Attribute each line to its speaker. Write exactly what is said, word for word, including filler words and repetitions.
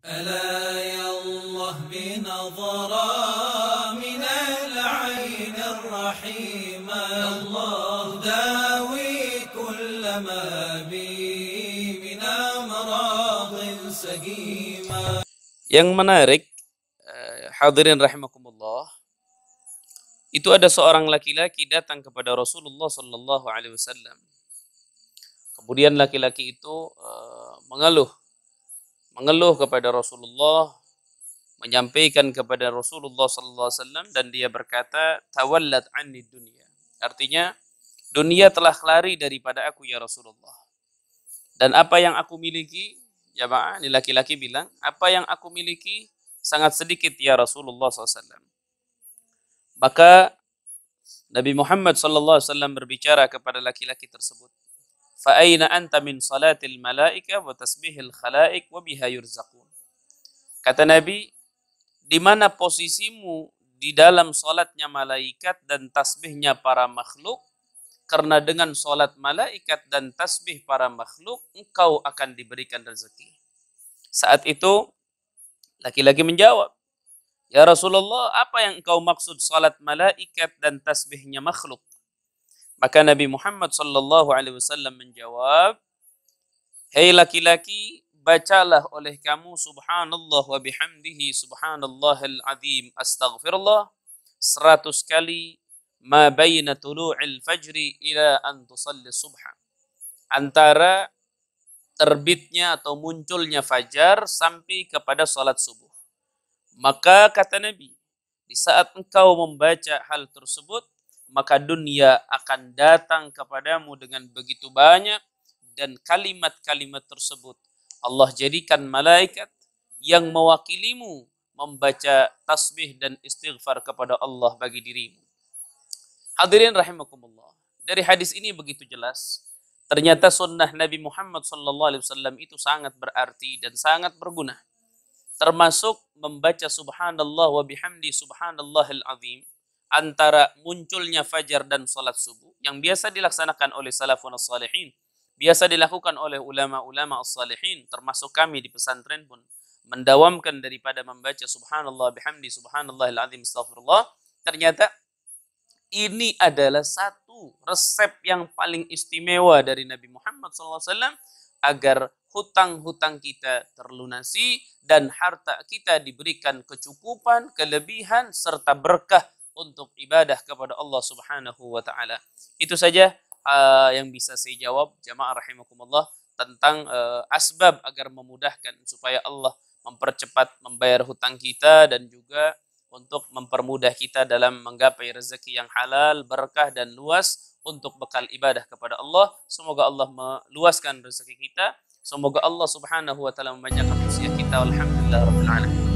Speaker 1: ألا يا الله بنظرة من العين الرحيمة الله داوي كل ما بي من أمراض سقيمة.
Speaker 2: Yang menarik, hadirin rahimakumullah, itu ada seorang laki-laki datang kepada Rasulullah Sallallahu Alaihi Wasallam. Kemudian laki-laki itu uh, mengeluh, mengeluh kepada Rasulullah, menyampaikan kepada Rasulullah Sallallahu Alaihi Wasallam, dan dia berkata, "Tawallat anni dunia." Artinya, dunia telah lari daripada aku ya Rasulullah. Dan apa yang aku miliki, ya Pak, ini laki-laki bilang, apa yang aku miliki sangat sedikit ya Rasulullah Sallallahu Alaihi Wasallam. Maka Nabi Muhammad Sallallahu Alaihi Wasallam berbicara kepada laki-laki tersebut, fa aina anta min salatil malaika wa tasbihil khalaik wa biha yurzaqun. Kata Nabi, di mana posisimu di dalam salatnya malaikat dan tasbihnya para makhluk? Karena dengan salat malaikat dan tasbih para makhluk engkau akan diberikan rezeki. Saat itu laki-laki menjawab, ya Rasulullah, apa yang engkau maksud salat malaikat dan tasbihnya makhluk? Maka Nabi Muhammad Sallallahu Alaihi Wasallam menjawab, hei laki-laki, bacalah oleh kamu subhanallah wa bihamdihi subhanallahil azim astaghfirullah seratus kali ma baina tulu'il fajri ila an tusalli subha. Antara terbitnya atau munculnya fajar sampai kepada salat subuh. Maka kata Nabi, di saat engkau membaca hal tersebut, maka dunia akan datang kepadamu dengan begitu banyak, dan kalimat-kalimat tersebut Allah jadikan malaikat yang mewakilimu membaca tasbih dan istighfar kepada Allah bagi dirimu. Hadirin rahimakumullah, dari hadis ini begitu jelas, ternyata sunnah Nabi Muhammad Sallallahu Alaihi Wasallam itu sangat berarti dan sangat berguna. Termasuk membaca subhanallah wa bihamdi subhanallahil azim antara munculnya fajar dan salat subuh yang biasa dilaksanakan oleh salafun as-salihin, biasa dilakukan oleh ulama-ulama as-salihin, termasuk kami di pesantren pun mendawamkan daripada membaca subhanallah bihamdi subhanallahil azim astaghfirullah. Ternyata ini adalah satu resep yang paling istimewa dari Nabi Muhammad shallallahu alaihi wasallam agar hutang-hutang kita terlunasi dan harta kita diberikan kecukupan, kelebihan, serta berkah untuk ibadah kepada Allah Subhanahu wa Ta'ala. Itu saja uh, yang bisa saya jawab, jamaah rahimakumullah, tentang uh, asbab agar memudahkan supaya Allah mempercepat membayar hutang kita dan juga untuk mempermudah kita dalam menggapai rezeki yang halal, berkah dan luas untuk bekal ibadah kepada Allah. Semoga Allah meluaskan rezeki kita. Semoga Allah Subhanahu wa Ta'ala membanyakan usia kita. Alhamdulillah rabbil alamin.